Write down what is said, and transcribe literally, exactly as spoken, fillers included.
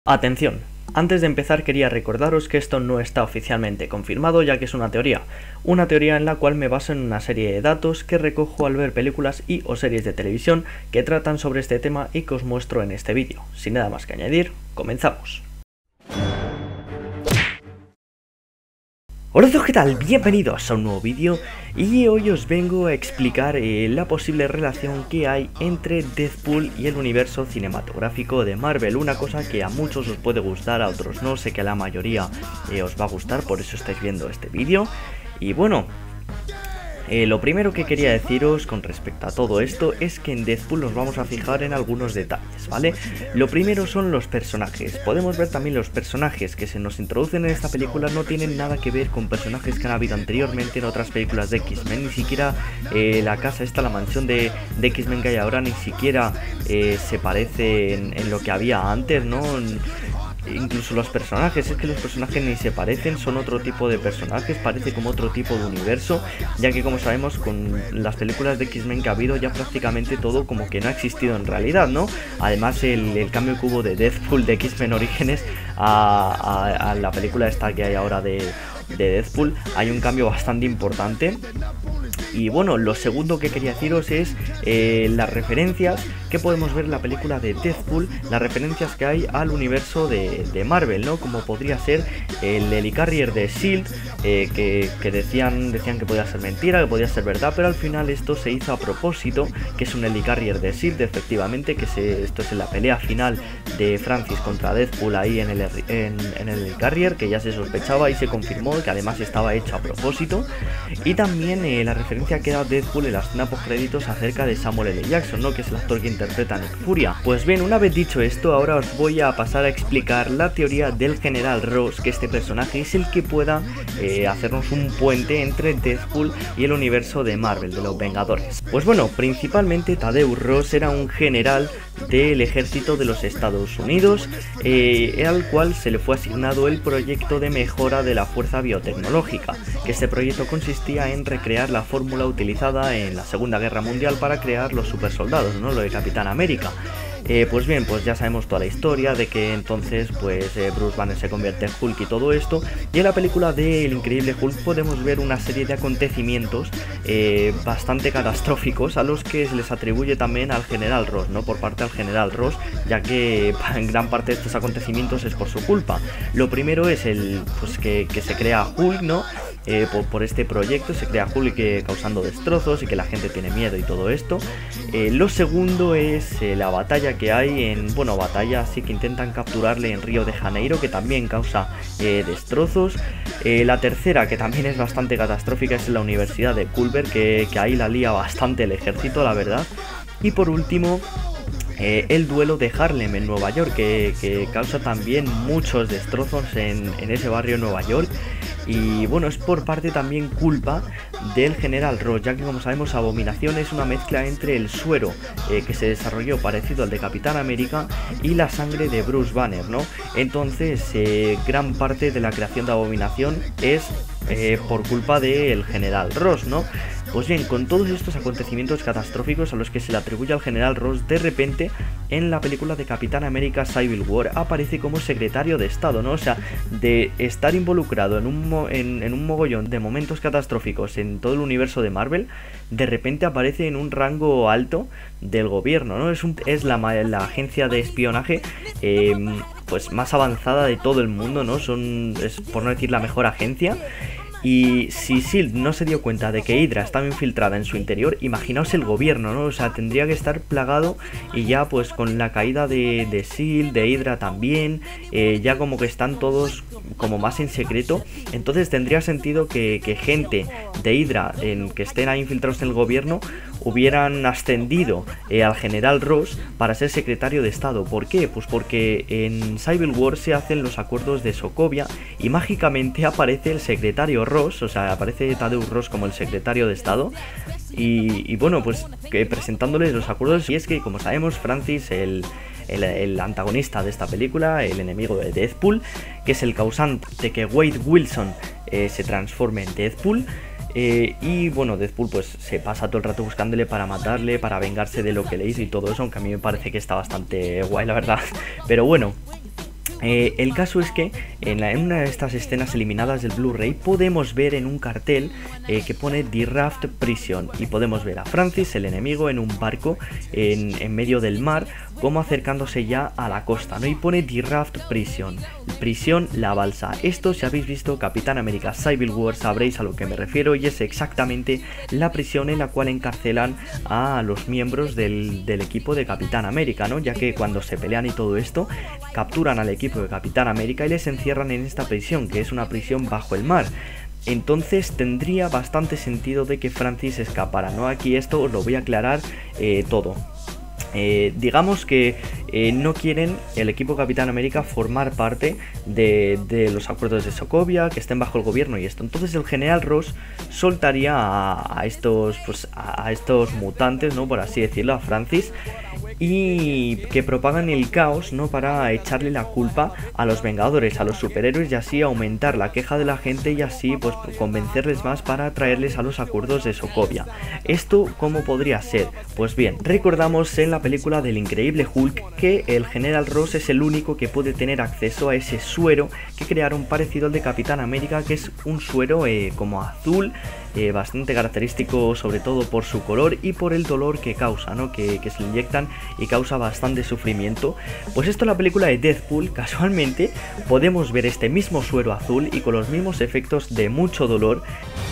Atención, antes de empezar quería recordaros que esto no está oficialmente confirmado, ya que es una teoría, una teoría en la cual me baso en una serie de datos que recojo al ver películas y o series de televisión que tratan sobre este tema y que os muestro en este vídeo. Sin nada más que añadir, comenzamos. Hola a todos, ¿qué tal? Bienvenidos a un nuevo vídeo y hoy os vengo a explicar eh, la posible relación que hay entre Deadpool y el universo cinematográfico de Marvel. Una cosa que a muchos os puede gustar, a otros no, sé que a la mayoría eh, os va a gustar, por eso estáis viendo este vídeo. Y bueno, eh, lo primero que quería deciros con respecto a todo esto es que en Deadpool nos vamos a fijar en algunos detalles, ¿vale? Lo primero son los personajes. Podemos ver también los personajes que se nos introducen en esta película no tienen nada que ver con personajes que han habido anteriormente en otras películas de X-Men. Ni siquiera eh, la casa esta, la mansión de, de X-Men que hay ahora, ni siquiera eh, se parece en, en lo que había antes, ¿no? En, Incluso los personajes, es que los personajes ni se parecen, son otro tipo de personajes, parece como otro tipo de universo, ya que como sabemos con las películas de X-Men que ha habido ya prácticamente todo como que no ha existido en realidad, ¿no? Además el, el cambio que hubo de Deadpool de X-Men Orígenes a, a, a la película esta que hay ahora de, de Deadpool, hay un cambio bastante importante. Y bueno, lo segundo que quería deciros es eh, las referencias que podemos ver en la película de Deadpool, las referencias que hay al universo de, de Marvel, ¿no? Como podría ser el Helicarrier de S H I E L D, eh, que, que decían, decían que podía ser mentira, que podía ser verdad, pero al final esto se hizo a propósito, que es un Helicarrier de S H I E L D, efectivamente, que se, esto es en la pelea final de Francis contra Deadpool ahí en el, en, en el Helicarrier, que ya se sospechaba y se confirmó que además estaba hecho a propósito. Y también eh, la referencia que da Deadpool en la escena post créditos acerca de Samuel L. Jackson, ¿no? Que es el actor que interpreta a Nick Furia. Pues bien, una vez dicho esto, ahora os voy a pasar a explicar la teoría del General Ross, que este personaje es el que pueda eh, hacernos un puente entre Deadpool y el universo de Marvel, de los Vengadores. Pues bueno, principalmente Thaddeus Ross era un general del ejército de los Estados Unidos, eh, al cual se le fue asignado el proyecto de mejora de la fuerza biotecnológica, que este proyecto consistía en recrear la fórmula utilizada en la Segunda Guerra Mundial para crear los supersoldados, ¿no? Lo de Capitán América. Eh, pues bien, pues ya sabemos toda la historia de que entonces pues eh, Bruce Banner se convierte en Hulk y todo esto, y en la película de El Increíble Hulk podemos ver una serie de acontecimientos eh, bastante catastróficos a los que se les atribuye también al General Ross, ¿no? Por parte del General Ross, ya que en gran parte de estos acontecimientos es por su culpa. Lo primero es el pues que, que se crea Hulk, ¿no? Eh, por, por este proyecto se crea Hulk eh, causando destrozos y que la gente tiene miedo y todo esto. Eh, lo segundo es eh, la batalla que hay en, bueno, batalla así que intentan capturarle en Río de Janeiro, que también causa eh, destrozos. Eh, la tercera, que también es bastante catastrófica, es la Universidad de Culver, que, que ahí la lía bastante el ejército, la verdad. Y por último, Eh, el duelo de Harlem en Nueva York, que, que causa también muchos destrozos en, en ese barrio de Nueva York. Y bueno, es por parte también culpa del General Ross, ya que como sabemos Abominación es una mezcla entre el suero eh, que se desarrolló parecido al de Capitán América y la sangre de Bruce Banner, ¿no? Entonces eh, gran parte de la creación de Abominación es eh, por culpa del General Ross, ¿no? Pues bien, con todos estos acontecimientos catastróficos a los que se le atribuye al General Ross, de repente en la película de Capitán América Civil War aparece como secretario de Estado, ¿no? O sea, de estar involucrado en un, mo en, en un mogollón de momentos catastróficos en todo el universo de Marvel, de repente aparece en un rango alto del gobierno, ¿no? Es, un, es la, la agencia de espionaje eh, pues más avanzada de todo el mundo, ¿no? Son, es por no decir la mejor agencia. Y si S H I E L D no se dio cuenta de que Hydra estaba infiltrada en su interior, imaginaos el gobierno, ¿no? O sea, tendría que estar plagado, y ya pues con la caída de, de S H I E L D, de Hydra también, eh, ya como que están todos como más en secreto. Entonces tendría sentido que, que gente de Hydra en que estén ahí infiltrados en el gobierno hubieran ascendido eh, al General Ross para ser secretario de Estado. ¿Por qué? Pues porque en Civil War se hacen los acuerdos de Sokovia y mágicamente aparece el secretario Ross, o sea, aparece Thaddeus Ross como el secretario de Estado. Y, y bueno, pues que presentándoles los acuerdos. Y es que, como sabemos, Francis, el, el, el antagonista de esta película, el enemigo de Deadpool, que es el causante de que Wade Wilson eh, se transforme en Deadpool, Eh, y bueno, Deadpool pues se pasa todo el rato buscándole para matarle, para vengarse de lo que le hizo y todo eso, aunque a mí me parece que está bastante guay, la verdad. Pero bueno, Eh, el caso es que en, la, en una de estas escenas eliminadas del Blu-ray podemos ver en un cartel eh, que pone The Raft Prison, y podemos ver a Francis, el enemigo, en un barco en, en medio del mar, como acercándose ya a la costa, ¿no? Y pone The Raft Prison, prisión la balsa. Esto, si habéis visto Capitán América Civil War, sabréis a lo que me refiero, y es exactamente la prisión en la cual encarcelan a los miembros del, del equipo de Capitán América, ¿no? Ya que cuando se pelean y todo esto, capturan al equipo de Capitán América y les encierran en esta prisión, que es una prisión bajo el mar. Entonces tendría bastante sentido de que Francis escapara, ¿no? Aquí esto os lo voy a aclarar eh, todo. Eh, digamos que eh, no quieren el equipo Capitán América formar parte de, de los acuerdos de Sokovia, que estén bajo el gobierno y esto. Entonces el general Ross soltaría a, a estos pues a, a estos mutantes, ¿no? Por así decirlo, a Francis, y que propagan el caos, ¿no? Para echarle la culpa a los Vengadores, a los superhéroes, y así aumentar la queja de la gente y así pues convencerles más para traerles a los acuerdos de Sokovia. ¿Esto cómo podría ser? Pues bien, recordamos en la película del Increíble Hulk que el general Ross es el único que puede tener acceso a ese suero que crearon parecido al de Capitán América, que es un suero eh, como azul, eh, bastante característico sobre todo por su color y por el dolor que causa, ¿no? que, que se le inyectan y causa bastante sufrimiento. Pues esto en la película de Deadpool, casualmente, podemos ver este mismo suero azul y con los mismos efectos de mucho dolor